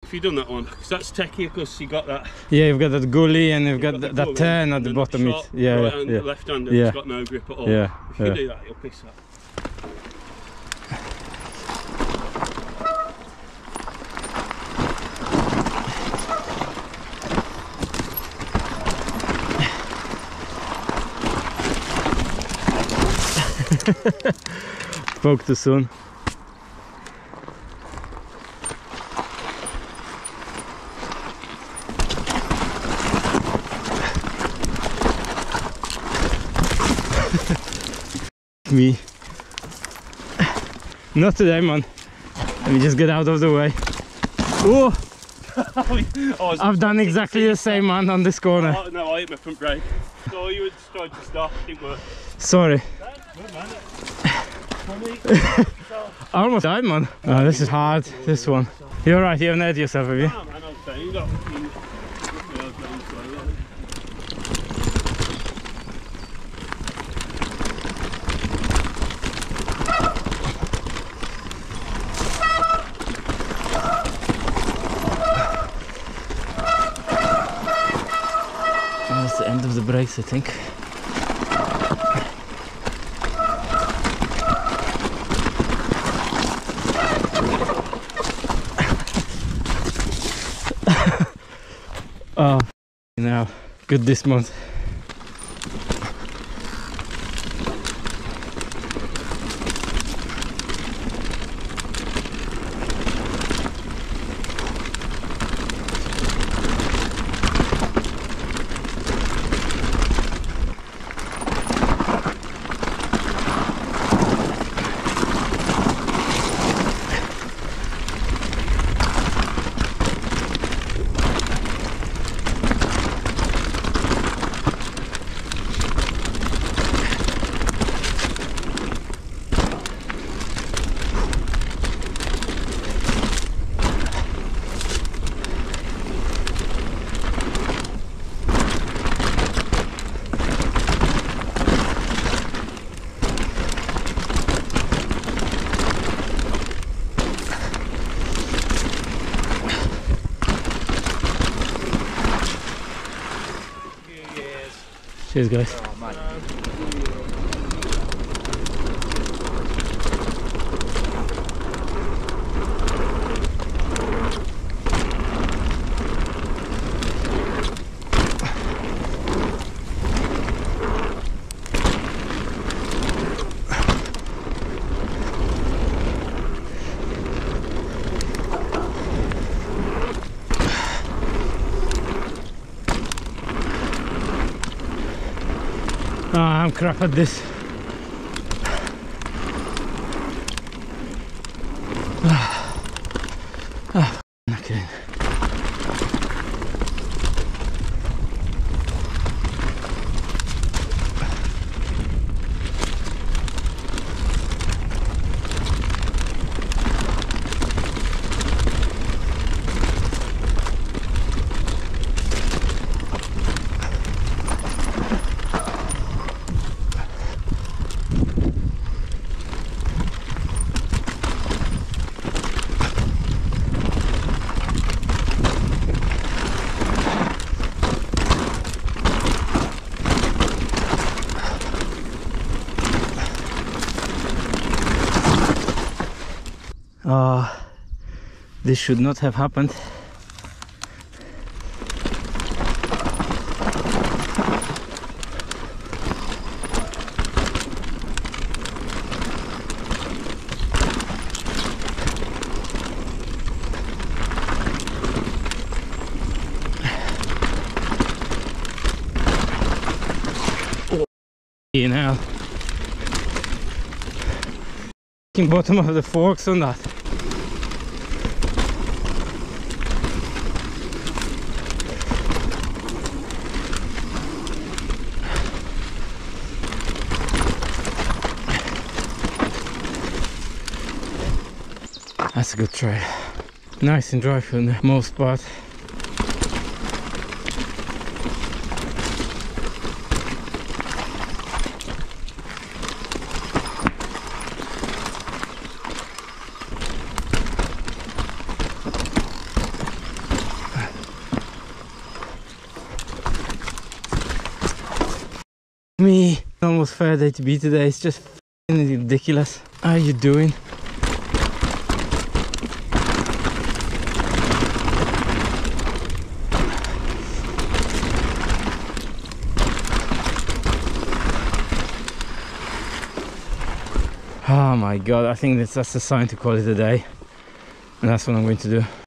Have you done that one? Because that's techie, because you got that. Yeah, you've got that gully and you've got that turn at the bottom. Yeah, right hand, the left hand, it's got no grip at all. Yeah, if you do that, you'll piss that. Poke the sun. Me. Not today, man. Let me just get out of the way. Oh! I've done exactly the same, man, on this corner. Oh, no, I hit my front brake. So you were trying to stop, it didn't work. Sorry. I almost died, man. Oh, this is hard, this one. You're right, you haven't hurt yourself, have you? No, man, I was saying, you got That's the end of the brakes, I think. Oh, now good this month. Cheers, guys. Oh, man. Oh, I'm crap at this. Okay. This should not have happened. You know, bottom of the forks on that. That's a good trail. Nice and dry for the most part. almost fair day to be today. It's just ridiculous. How are you doing? Oh my god, I think that's a sign to call it a day. And that's what I'm going to do.